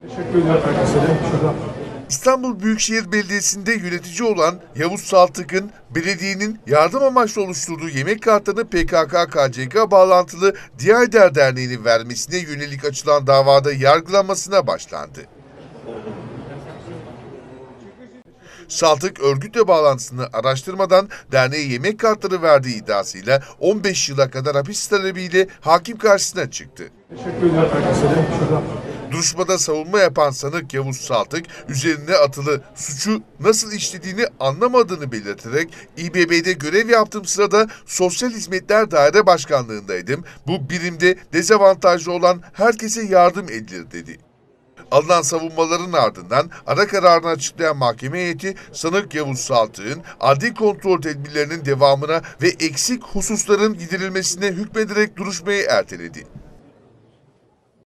Teşekkür ederim herkese. Şurada. İstanbul Büyükşehir Belediyesi'nde yönetici olan Yavuz Saltık'ın belediyenin yardım amaçlı oluşturduğu yemek kartlarını PKK-KCK bağlantılı Diyader Derneği'nin vermesine yönelik açılan davada yargılanmasına başlandı. Saltık örgütle bağlantısını araştırmadan derneğe yemek kartları verdiği iddiasıyla 15 yıla kadar hapis talebiyle hakim karşısına çıktı. Teşekkür ederim herkese. Şurada. Duruşmada savunma yapan sanık Yavuz Saltık, üzerine atılı suçu nasıl işlediğini anlamadığını belirterek İBB'de görev yaptığım sırada Sosyal Hizmetler Daire Başkanlığındaydım. Bu birimde dezavantajlı olan herkese yardım edilir dedi. Alınan savunmaların ardından ara kararını açıklayan mahkeme heyeti sanık Yavuz Saltık'ın adli kontrol tedbirlerinin devamına ve eksik hususların giderilmesine hükmederek duruşmayı erteledi.